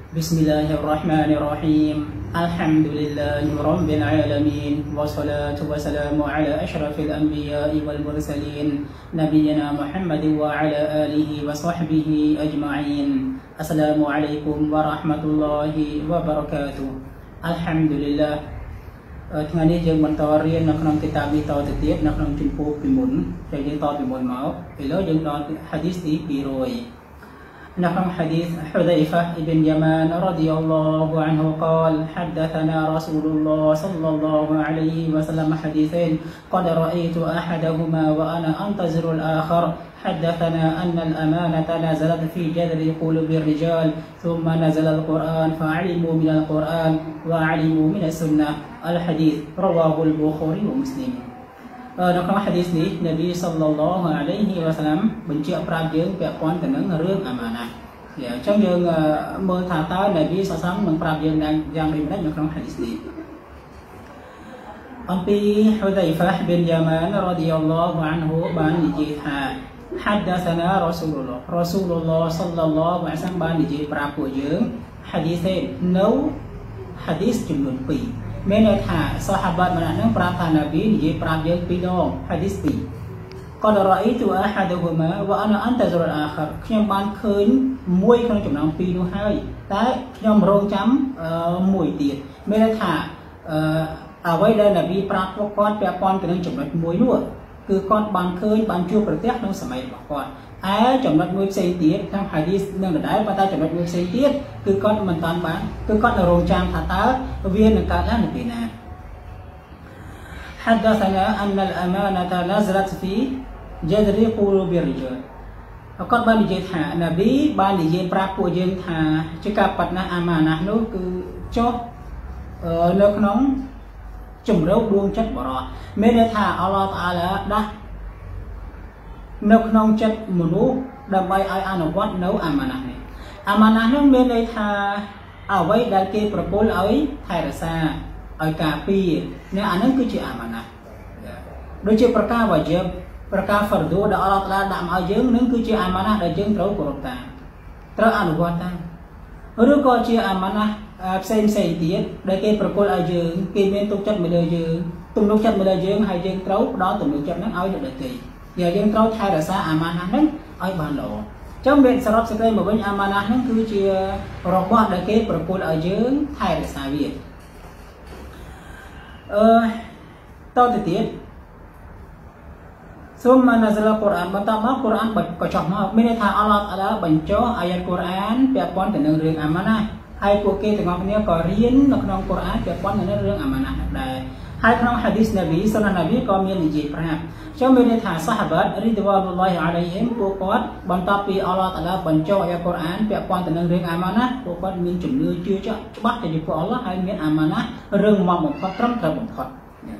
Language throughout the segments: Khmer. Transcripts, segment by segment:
بسم الله الرحمن الرحيم الحمد لله رب العالمين والصلاة والسلام على أشرف الأنبياء والمرسلين نبينا محمد وعلى آله وصحبه أجمعين السلام عليكم ورحمة الله وبركاته الحمد لله ថ្ងៃនេះយើងបន្តរៀននៅក្នុងគីតាបនេះតទៅទៀតនៅក្នុងជំពូកពីមុនដែលយើងតពីមុនមកឥឡូវយើងដល់ hadith ទី 200 نحن حديث حذيفة بن يمان رضي الله عنه قال حدثنا رسول الله صلى الله عليه وسلم حديثين قد رأيت أحدهما وأنا أنتظر الآخر حدثنا أن الأمانة نزلت في جذر قلوب الرجال ثم نزل القرآن فعلموا من القرآن وعلموا من السنة الحديث رواه البخاري ومسلم នៅក្នុង hadith នេះ Nabi sallallahu alaihi wasallam បញ្ជាក់ប្រាប់យើងពាក់ព័ន្ធទៅនឹងរឿងអាម៉ាណាស់អញ្ចឹងយើងមើលថាតើ Nabi sallallahu នឹងប្រាប់យើងយ៉ាងដូចម្តេចនៅក្នុង hadith នេះអំពី Hudzaifah bin Yaman radhiyallahu anhu បាននិយាយថា حدثنا Rasulullah sallallahu alaihi wasallam បាននិយាយប្រាប់ពួកយើង hadith នៅ hadith ចំនួន 2 មានន័យថាសាហាបាត់ម្នាក់ហ្នឹងប្រាប់ថាណាប៊ីនិយាយប្រាប់យើងពីរដង hadith 2 قد رأيت أحدهما وأنا أنتظر الآخر ខ្ញុំបានឃើញមួយក្នុងចំណោមពីរនោះហើយតែខ្ញុំរងចាំមួយទៀតមានន័យថាអ្វីដែលណាប៊ីប្រាប់ពួកគាត់ពាក់ព័ន្ធទៅនឹងចំណុចមួយនោះគឺគាត់បានឃើញបានជួបប្រទះក្នុងសម័យរបស់គាត់ឯចំណុចមួយផ្សេងទៀតក្នុង hadith នឹងដដែលប៉ុន្តែចំណុចមួយផ្សេងទៀតគឺគាត់មិនតាន់បានគឺគាត់នៅរងចាំថាតើវានឹងកើតឡើងនៅពេលណា حدثنا أن الأمانة نزلت في جذر قلوب الرجال គាត់បាននិយាយថាណាប៊ីបាននិយាយប្រាប់ពួកយើងថាជាការប៉ັດណាស់អាម៉ាណាស់នោះគឺចុះនៅក្នុងជំរៅដួងចិត្តបរិសុទ្ធមានន័យថាអល់ឡោះតាអាឡាដាស់នៅក្នុងចិត្តមនុស្សដើម្បីឲ្យអនុវត្តនៅអាម៉ាណាស់នេះអាម៉ាណាស់នោះមានន័យថាអ្វីដែលគេប្រគល់ឲ្យថែរក្សាឲ្យការពារនេះអានឹងគឺជាអាម៉ាណាស់ដូចជាប្រការវាជីបប្រការហ្វរឌូដែលអល់ឡោះតាដាក់មកឲ្យយើងនឹងគឺជាអាម៉ាណាស់ដែលយើងត្រូវគោរពតាមត្រូវអនុវត្តតាមឬក៏ជាអាម៉ាណាស់ផ្សេងទៀតដែលគេប្រគល់ឲ្យយើងគេមានទុកចិត្តមកលើយើងទំនុកចិត្តមកលើយើងហើយយើងត្រូវផ្ដល់ទំនុកចិត្តហ្នឹងឲ្យអ្នកដទៃយើងត្រូវថែរក្សាអាម៉ាណាស់ហ្នឹងឲ្យបានល្អចឹងមានសរុបសេចក្តីមកវិញអាម៉ាណាស់ហ្នឹងគឺជារបស់ដែលគេប្រគល់ឲ្យយើងថែរក្សាវាតទៅទៀតសូមណាហ្សលកូរ៉ានបន្តមកកូរ៉ានក៏ចុះមកមានន័យថាអល់ឡោះតាឡាបញ្ចុះអាយ៉ាតកូរ៉ានពាក់ព័ន្ធទៅនឹងរឿងអាម៉ាណាស់ហើយពួកគេទាំងអស់គ្នាក៏រៀននៅក្នុងកូរ៉ានពាក់ព័ន្ធទៅនឹងរឿងអាម៉ាណាស់ដែរហើយក្នុង hadith ណាប៊ីសុនណណាប៊ីក៏មាននិយាយប្រាប់ចឹងមានន័យថាសាហាបាត់រីឌវ៉ានុលឡោះអាឡៃហ៊ីមពួកគាត់បន្ទាប់ពីអល់ឡោះតាឡាបញ្ចុះអាយ៉ាតកូរ៉ានពាក់ព័ន្ធទៅនឹងរឿងអាម៉ាណាស់ពួកគាត់មានជំនឿជឿជាក់ច្បាស់ទៅចំពោះអល់ឡោះហើយមានអាម៉ាណាស់រឿងមកបំផុតត្រឹមត្រូវបំផុត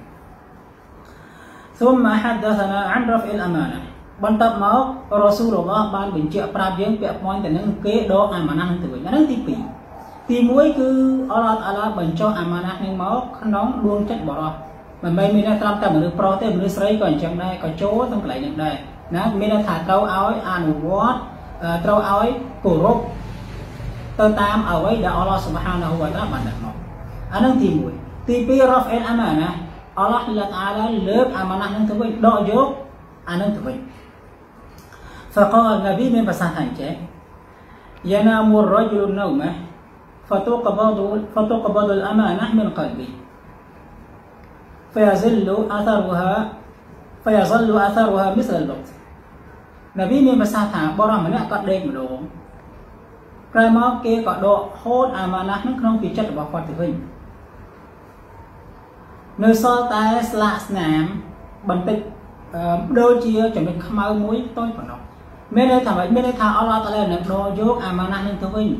ثم حدثنا عن رفع الأمانة បន្ទាប់មករ៉ូស៊ូលឡោះបានបញ្ជាក់ប្រាប់យើងពាក់ព័ន្ធទៅនឹងគេដកអាម៉ាណាស់នឹងទៅវិញអានឹងទី 2 ទី 1 គឺអល់ឡោះតាឡាបញ្ចុះអាម៉ាណាស់នឹងមកក្នុងដួងចិត្តបរិសុទ្ធមិនមែនមានតែត្រឹមតែមនុស្សប្រុសទេមនុស្សស្រីក៏អញ្ចឹងដែរក៏ចូលក្នុងកន្លែងនេះដែរណាមានថាត្រូវឲ្យអនុវត្តត្រូវឲ្យគោរពទៅតាមអ្វីដែលអល់ឡោះស៊ុបហានាហ៊ូវតាបានដាក់មកអានឹងទី 1 ទី 2 រ៉ាហ្វអ៊ីលអាម៉ាណាអល់ឡោះតាឡាលើកអាម៉ាណាស់នឹងទៅវិញដកយកអានឹងទៅវិញ فقال النبي មានប្រសាសន៍ថាអញ្ចឹង ينام الرجل نومه فتقبض الأمانة من قلبه فيظل أثرها مثل الوقت ណាប៊ីមានប្រសាសន៍ថាបរិសម្នាក់គាត់ដេកម្ដងក្រោយមកគេក៏ដកហូតអាម៉ាណាស់នឹងក្នុងពីចិត្តរបស់គាត់ទៅវិញនៅសល់តែស្លាកស្នាមបន្តិចដូចជាចំណុចខ្មៅមួយតូចប៉ុណ្ណោះមានន័យថាមានន័យថាអល់ឡោះតាឡានឹងដកយកអាម៉ាណាស់នឹងទៅវិញ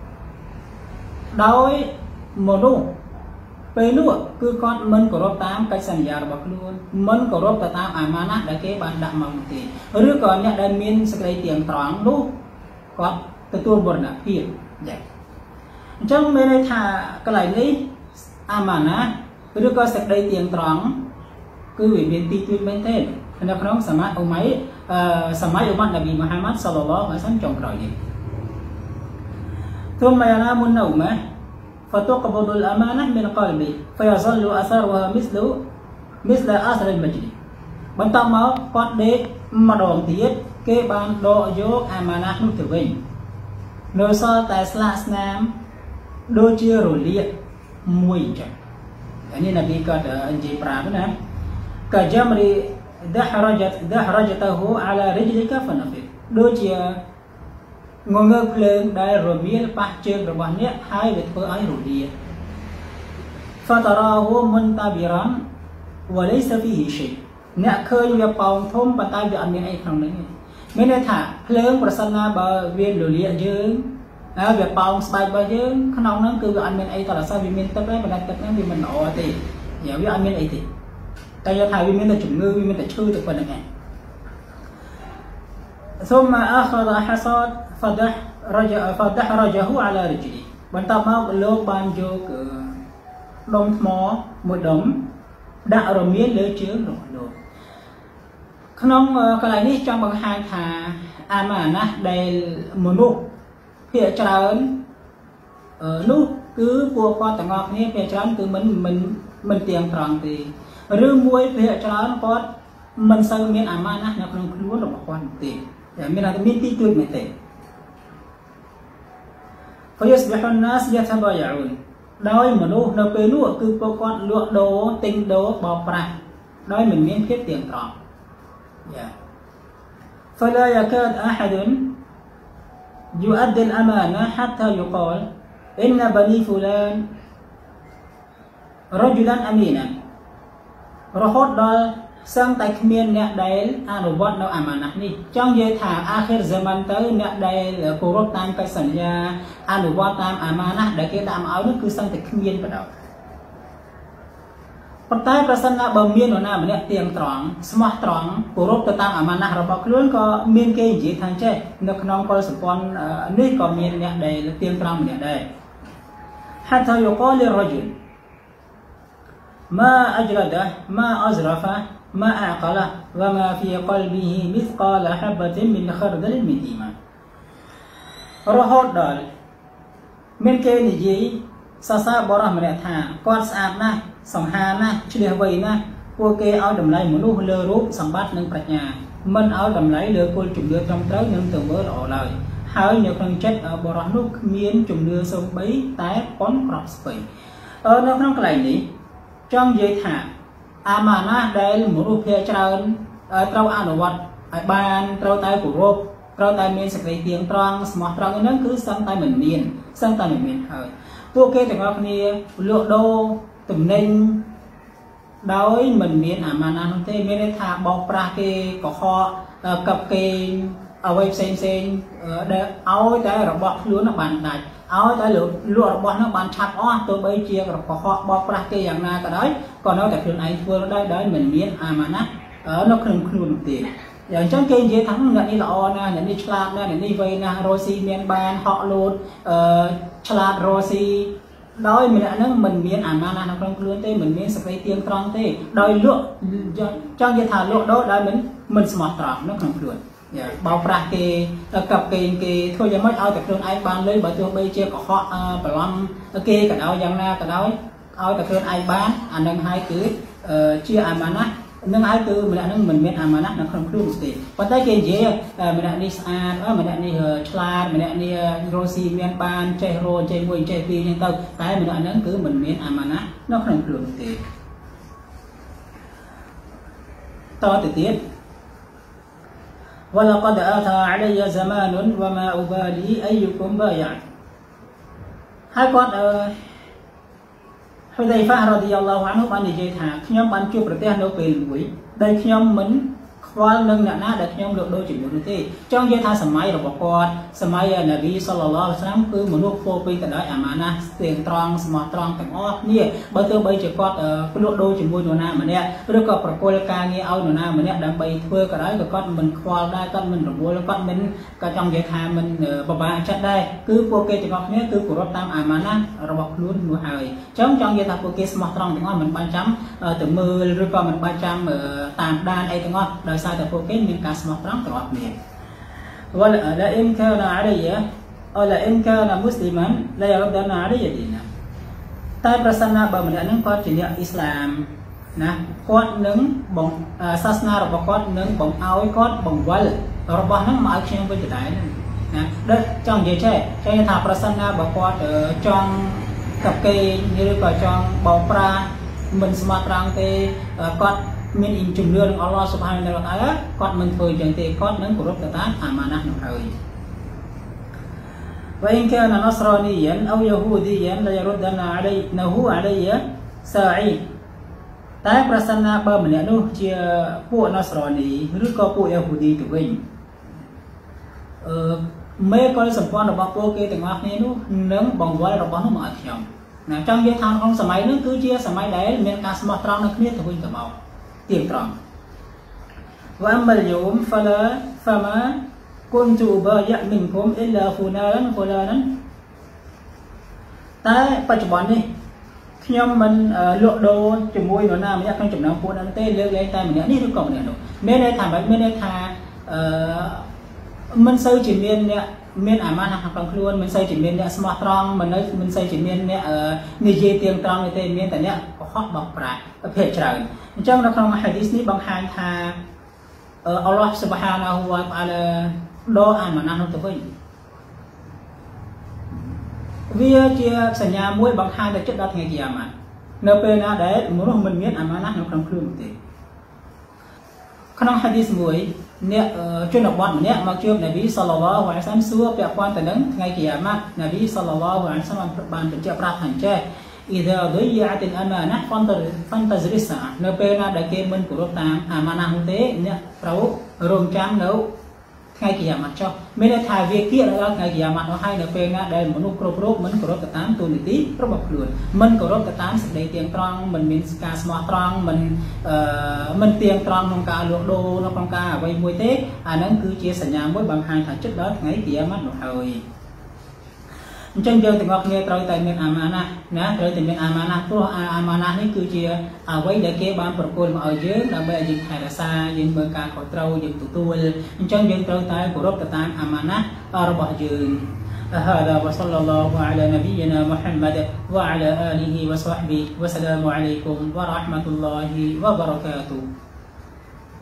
ដោយមនុស្សពេលនោះគឺគាត់មិនគោរពតាមកិច្ចសន្យារបស់ខ្លួនមិនគោរពទៅតាមអាម៉ាណាស់ដែលគេបានដាក់មកទេឬក៏អ្នកដែលមានសេចក្តីទៀងត្រង់នោះគាត់ទទួលបរណភាពដែរអញ្ចឹងមានន័យថាកន្លែងនេះអាម៉ាណាស់ឬក៏សេចក្តីទៀងត្រង់គឺវាមានទីទួចមែនទេនៅក្នុងសម័យអ៊ុម៉ៃសម័យឧបត្តិនប៊ីមូហាម៉ាត់សល្លឡោះអាឡៃហ៊ីវ៉ាសល្លមចុងក្រោយនេះ ثم ينام النوم فتقبض الأمانة من قلبه فيظل أثرها مثل أثر المجد បន្ទាប់មកគាត់ដេកម្ដងទៀតគេបានដកយកអាម៉ាណាស់នោះទៅវិញនៅសល់តែស្លាកស្នាមដូចជារលាកមួយអញ្ចឹងនេះនប៊ីគាត់និយាយប្រាប់ណាកាចាំរីدحرجته على رجلك فنفر ដូចជាងងើភ្លើងដែលរមៀលប៉ះជើងរបស់អ្នកហើយវាធ្វើឲ្យរលាក فتراه منتبرا وليس فيه شيء អ្នកឃើញវាប៉ោងធំប៉ុន្តែវាអត់មានអីក្នុងនេះមានន័យថាភ្លើងប្រសិនណាបើវារលាកយើងហើយវាប៉ោងស្បែករបស់យើងក្នុងហ្នឹងគឺវាអត់មានអីតរសោះវាមានទឹកទេប៉ុន្តែទឹកហ្នឹងវាមិនល្អទេវាអត់មានអីទេតែយកថាវាមានតែជំងឺវាមានតែឈឺទៅប៉ុណ្្នឹងឯង ثم أخذ حصاد فدحرجه على رجله បន្ទាប់មកលោកបានយកដុំថ្មមួយដុំដាក់រមៀលលើជើងរបស់លោកក្នុងកន្លែងនេះចង់បង្ហាញថាអាម៉ាណាស់ដែលមនុស្សភាគច្រើននោះគឺពួកគាត់ទាំងអស់គ្នាភាគច្រើនគឺមិនទៀងត្រង់ទេឬមួយភាគច្រើនគាត់មិនសូវមានអាម៉ាណាស់នៅក្នុងខ្លួនរបស់គាត់ទេតែមានទីទួចមែនទេ فيصبح الناس يتبايعون ដោយមនុស្សនៅពេលនោះគឺពួកគាត់លក់ដូរទិញដូរបោកប្រាស់ដោយមិនមានភាពទៀងត្រង់ فلا يكاد أحد يؤدي الأمانة حتى يقال إن بني فلان رجلا أمينا រហូតដល់សឹងតែគ្មានអ្នកដែលអនុវត្តនៅអាម៉ាណាស់នេះចង់និយាយថាអាខិរហ្សាម៉ាន់ទៅអ្នកដែលគោរពតាមកិច្ចសន្យាអនុវត្តតាមអាម៉ាណាស់ដែលគេដាក់មកឲ្យនោះគឺសឹងតែគ្មានបដៅប៉ុន្តែប្រសិនណាបើមាននរណាម្នាក់ទៀងត្រង់ស្មោះត្រង់គោរពទៅតាមអាម៉ាណាស់របស់ខ្លួនក៏មានគេនិយាយថាចេះនៅក្នុងកុលសម្ព័ន្ធនេះក៏មានអ្នកដែលទៀងត្រង់ម្នាក់ដែរ حتى يقال للرجل ما أجرده ما أزرفه ما أعقله وما في قلبه مثقال حبة من خردل من إيمان រហូតដល់មានគេនិយាយសរសើរបរិះម្នាក់ថាគាត់ស្អាតណាស់សង្ហាណាស់ឆ្លៀសវៃណាស់ពួកគេឲ្យតម្លៃមនុស្សលើរូបសម្បត្តិនិងប្រាជ្ញាមិនឲ្យតម្លៃលើគោលជំនឿត្រឹមត្រូវនិងទង្វើល្អឡើយហើយនៅក្នុងចិត្តបរិះនោះគ្មានជំនឿសូម្បីតែប៉ុនក្រប់ស្ពៃនៅក្នុងកន្លែងនេះចង់និយាយថាអាម៉ាណាស់ដែលមនុស្សភាគច្រើនត្រូវអនុវត្តឲ្យបានត្រូវតែគោរពត្រូវតែមានសេចក្តីទៀងត្រង់ស្មោះត្រង់ហ្នឹងគឺសឹងតែមិនមានហើយពួកគេទាំងអស់គ្នាលក់ដូរទំនិញដោយមិនមានអាម៉ាណាស់នោះទេមានន័យថាបោកប្រាស់គេកុហកកាប់គេអ្វីផ្សេងដែលឲ្យតែរបស់ខ្លួនបានដាច់ឲ្យតែលក់របស់នោះបានឆាប់អស់ទោះបីជាកុហកបោកប្រាស់គេយ៉ាងណាក៏ដោយក៏នៅតែខ្លួនឯងធ្វើដោយមិនមានអាម៉ាណាស់នៅក្នុងខ្លួននោះទេយ៉ាងចឹងគេនិយាយថាអ្នកនេះល្អណាស់អ្នកនេះឆ្លាតណាស់អ្នកនេះវៃណាស់រស់ស៊ីមានបានហក់លោតឆ្លាតរស់ស៊ីដោយម្នាក់ហ្នឹងមិនមានអាម៉ាណាស់នៅក្នុងខ្លួនទេមិនមានសេចក្តីទៀងត្រង់ទេដោយលក់ចង់និយាយថាលក់ដូរដោយមិនស្មោះត្រង់នៅក្នុងខ្លួនបោកប្រាស់គេកាប់គេធ្វើយ៉ាងម៉េចឲ្យតែខ្លួនឯងបានលុយបើទោះបីជាកុហកបន្លំគេក៏ដោយយ៉ាងណាក៏ដោយឲ្យតែខ្លួនឯងបានអានឹងហើយគឺជាអាម៉ាណាស់នឹងហើយគឺម្នាក់ហ្នឹងមិនមានអាម៉ាណាស់នៅក្នុងខ្លួនទេប៉ុន្តែគេនិយាយម្នាក់នេះស្អាតម្នាក់នេះឆ្លាតម្នាក់នេះរស់ស៊ីមានបានចេះរស់ចេះមួយចេះពីរហ្នឹងទៅតែម្នាក់ហ្នឹងគឺមិនមានអាម៉ាណាស់នៅក្នុងខ្លួនទេតទៅទៀត ولقد أتى علي زمان وما أبالي أيكم بايع ហើយគាត់Hudzaifah radhiyallahu anhu បាននិយាយថាខ្ញុំបានជួបប្រទះនៅពេលមួយដែលខ្ញុំមិនខ្វល់នឹងអ្នកណាដែលខ្ញុំលក់ដូរជាមួយនោះទេចង់និយាយថាសម័យរបស់គាត់សម័យនប៊ីសល្លឡោះអាឡៃហ៊ីវ៉ាសល្លាមគឺមនុស្សពោពេញទៅដោយអាម៉ាណាស់ស្ទៀងត្រង់ស្មោះត្រង់ទាំងអស់គ្នាបើទោះបីជាគាត់លក់ដូរជាមួយនរណាម្នាក់ឬក៏ប្រគល់ការងារឲ្យនរណាម្នាក់ដើម្បីធ្វើក៏ដោយក៏គាត់មិនខ្វល់ដែរគាត់មិនរវល់គាត់មិនក៏ចង់និយាយថាមិនពិបាកចិត្តដែរគឺពួកគេទាំងអស់គ្នាគឺគោរពតាមអាម៉ាណាស់របស់ខ្លួននោះហើយចង់និយាយថាពួកគេស្មោះត្រង់ទាំងអស់មិនបាច់ចាំទៅមើលឬក៏មិនបាច់ចាំតាមដានអីទាំងអស់ដោយសារតែពួកគេមានការស្មោះត្រង់ទាំងអស់គ្នា ولئن كان علي là in kana musliman la yaradana alayhi dina tai prasana ba mình nâng con chỉ niệm Islam nè con nâng bồng sasna rồi con nâng bồng áo con bồng vල් rồi bọn nó mà chuyện với cái đấy nè đất trong gì thế cái thà prasana ba con ở trong cặp cây như là trong bầu pra mình smart rang thì con mình in chủng lương Allah subhanahu wa ta'ala con mình thôi chẳng thì con nâng của rốt ta amanah nó hơi وإن كان نصرانيا أو يهوديا لا يردن عليه علي ساعي តែប្រសិនណាបើម្នាក់នោះជាពួកណសរនីឬក៏ពួកយហូឌីទៅវិញមេកលសម្ព័ន្ធរបស់ពួកគេទាំងអស់គ្នានោះនឹងបង្វិលរបស់នោះមកឲ្យខ្ញុំណាចង់និយាយថាក្នុងសម័យនោះគឺជាសម័យដែលមានការស្មោះត្រង់នៅគ្នាទៅវិញទៅមកទៀងត្រង់ وأما اليوم فما كنت أبايع منكم إلا فلانا តែបច្ចុប្បន្ននេះខ្ញុំមិនលក់ដូរជាមួយនរណាម្នាក់ក្នុងចំណោមពួកนั้นទេលើកលែងតែម្នាក់នេះឬក៏ម្នាក់នោះមានន័យថាមិនមានន័យថាមិនសូវជាមានអ្នកមានអាម៉ានក្នុងខ្លួនមិនសូវជាមានអ្នកស្មោះត្រង់មិនសូវជាមានអ្នកនិយាយទៀងត្រង់ទេមានតែអ្នកកុហកបោកប្រាស់ភាគច្រើនអញ្ចឹងនៅក្នុងហាឌីសនេះបង្ហាញថាអល់ឡោះស៊ុបហានាហ៊ូវតាអាឡាដោអាម៉ាននោះទៅវិញវាជាសញ្ញាមួយបង្ហាញទៅចិត្តដល់ថ្ងៃគីយ៉ាម៉ាត់នៅពេលណាដែលមនុស្សមិនមានអាម៉ាណាស់នៅក្នុងខ្លួនទេក្នុងហាឌីសមួយអ្នកជនបទម្នាក់មកជួបនប៊ីសល្លឡោះអាឡៃហ៊ីវ៉ាសល្លាមសួរពាក់ព័ន្ធទៅនឹងថ្ងៃគីយ៉ាម៉ាត់នប៊ីសល្លឡោះអាឡៃហ៊ីវ៉ាសល្លាមបានបញ្ជាក់ប្រាប់ថាអញ្ចេះ إذا ضيعت الأمانة فانتظر الساعة នៅពេលណាដែលគេមិនគោរពតាមអាម៉ាណាស់នោះទេអ្នកត្រូវរងចាំនៅថ្ងៃគីយ៉ាម៉ាត់ចុះមានន័យថាវាគៀកដល់ថ្ងៃគីយ៉ាម៉ាត់នោះហើយនៅពេលណាដែលមនុស្សគ្រប់រូបមិនគោរពទៅតាមទូនីតិរបស់ខ្លួនមិនគោរពទៅតាមសេចក្តីទៀងត្រង់មិនមានការស្មោះត្រង់មិនទៀងត្រង់ក្នុងការលក់ដូរនៅក្នុងការអ្វីមួយទេអាហ្នឹងគឺជាសញ្ញាមួយបង្ហាញថាជិតដល់ថ្ងៃគីយ៉ាម៉ាត់នោះហើយអញ្ចឹងយើងទាំងអស់គ្នាត្រូវតែមានអាម៉ាណាស់ណាត្រូវតែមានអាម៉ាណាស់ព្រោះអាម៉ាណាស់នេះគឺជាអ្វីដែលគេបានប្រគល់មកឲ្យយើងដើម្បីឲ្យយើងថែរក្សាយើងមើលការខុសត្រូវយើងទទួលអញ្ចឹងយើងត្រូវតែគោរពទៅតាមអាម៉ាណាស់របស់យើង هذا وصلى الله على نبينا محمد وعلى آله وصحبه وسلام عليكم ورحمة الله وبركاته